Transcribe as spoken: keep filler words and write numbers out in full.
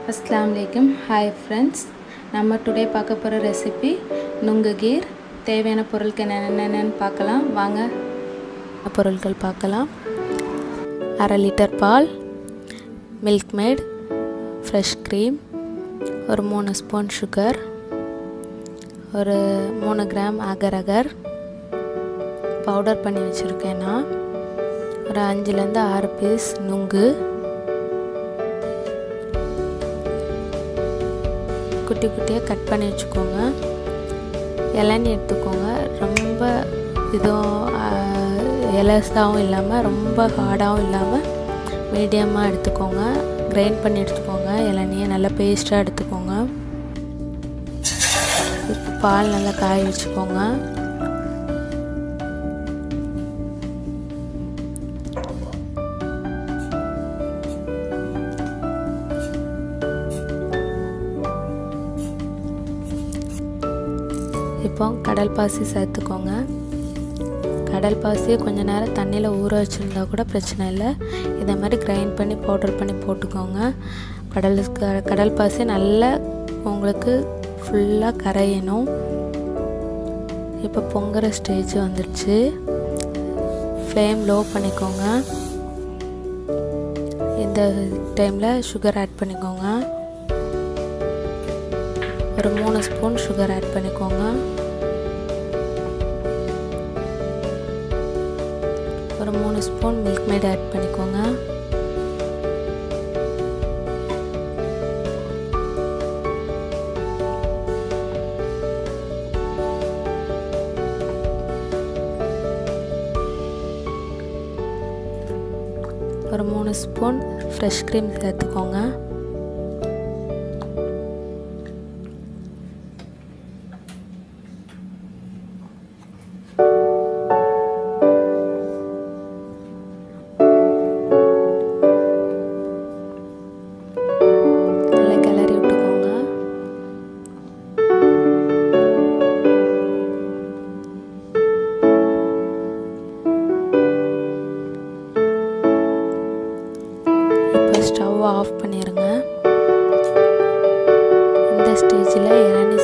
अस्सलाम वालेकुम hi friends நம்ம டுடே பார்க்க போற ரெசிபி நுங்கு கீர் தேவையான பொருட்கள் என்னென்னன்னு பார்க்கலாம் வாங்க பொருட்கள் பார்க்கலாம் அரை லிட்டர் பால் மில்க் மேட் ஃப்ரெஷ் க்ரீம் ஒரு மூணு ஸ்பூன் சுகர் ஒரு மூணு கிராம் agar agar பவுடர் பண்ணி வச்சிருக்கேன் நான் ஒரு அஞ்சுல இருந்து ஆறு பீஸ் நுங்கு குட்டி குட்டியா கட் பண்ணி வெச்சுக்கோங்க இளநீ எடுத்துக்கோங்க ரொம்ப இது எலசாவும் இல்லாம ரொம்ப ஹார்டாவும் இல்லாம மீடியமா எடுத்துக்கோங்க கிரைண்ட் பண்ணி எடுத்துக்கோங்க இளநீயை நல்ல பேஸ்டா எடுத்துக்கோங்க இப்போ பால் நல்லா காய வெச்சுக்கோங்க இப்போ கடல் பாசி சேர்த்துக்கோங்க கடல் பாசியை கொஞ்ச நேரம் தண்ணில ஊற வச்சிருந்தா கூட பிரச்சனை இல்லை இத மாதிரி கிரைண்ட் பண்ணி பவுடர் பண்ணி போட்டுக்கோங்க கடல் கடல் பாசி நல்லா உங்களுக்கு ஃபுல்லா கரையணும் இப்போ பொங்கற ஸ்டேஜ் வந்துருச்சு ஃப்ளேம் லோ பண்ணிக்கோங்க இந்த டைம்ல சுகர் ஆட் பண்ணிக்கோங்க ஒரு மூணு ஸ்பூன் சுகர் ஆட் பண்ணிக்கோங்க ஒரு மூணு ஸ்பூன் மில்க் மேட் ஆட் பண்ணிக்கோங்க ஒரு மூணு ஸ்பூன் ஃப்ரெஷ் க்ரீம் சேர்த்துக்கோங்க ஸ்டவ் ஆஃப் பண்ணிருங்க இந்த ஸ்டேஜ்ல இளநீ